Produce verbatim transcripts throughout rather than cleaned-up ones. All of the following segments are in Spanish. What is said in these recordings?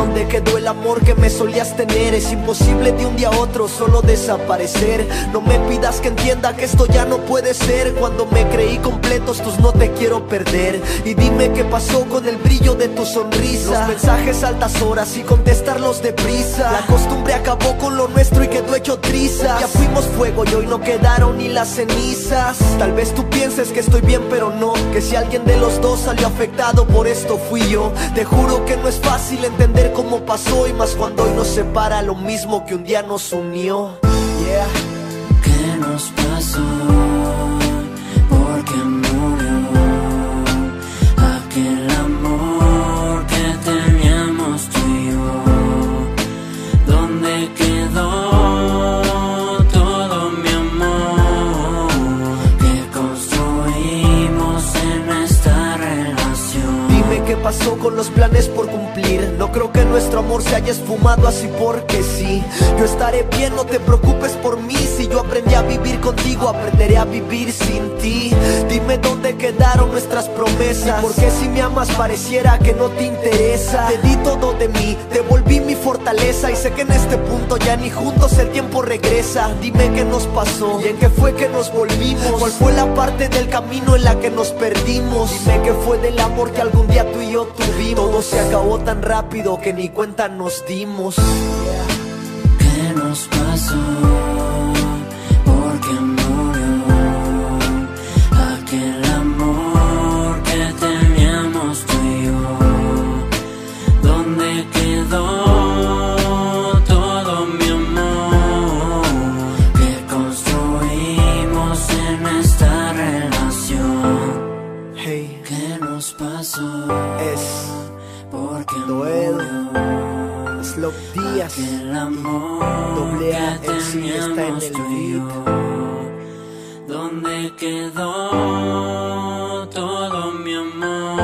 ¿dónde quedó el amor que me solías tener? Es imposible de un día a otro solo desaparecer. No me pidas que entienda que esto ya no puede ser. Cuando me creí completo, estos no te quiero perder. Y dime qué pasó con el brillo de tu sonrisa. Los mensajes a altas horas y contestarlos deprisa. La costumbre acabó con lo nuestro y quedó hecho trizas. Ya fuimos fuego y hoy no quedaron ni las cenizas. Tal vez tú pienses que estoy bien pero no, que si alguien de los dos salió afectado por esto fui yo. Te juro que no es fácil entender cómo pasó, y más cuando hoy nos separa lo mismo que un día nos unió. Yeah. ¿Qué nos pasó? ¿Por qué murió aquel amor que teníamos tú y yo? ¿Dónde quedó todo mi amor que construimos en esta relación? Dime qué pasó con los planes por cumplir. No creo que nuestro amor se haya esfumado así porque sí. Yo estaré bien, no te preocupes por mí. Si yo aprendí a vivir contigo, aprenderé a vivir sin ti. Dime dónde quedaron nuestras promesas. Porque si me amas pareciera que no te interesa. Te di todo de mí, te volví mi fortaleza. Y sé que en este punto ya ni juntos el tiempo regresa. Dime qué nos pasó y en qué fue que nos volvimos. ¿Cuál fue la parte del camino en la que nos perdimos? Dime qué fue del amor que algún día tú y yo tuvimos. Todo se acabó tan rápido que ni cuenta nos dimos. ¿Qué nos pasó? ¿Por qué murió aquel amor que teníamos tú y yo? ¿Dónde quedó todo mi amor que construimos en esta relación? Hey, ¿qué nos pasó? es Porque Doel, murió Slow Díaz, aquel amor Doble A que M C está en teníamos el tú y beat. yo. ¿Dónde quedó todo mi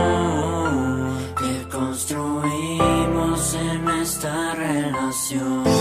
amor que construimos en esta relación?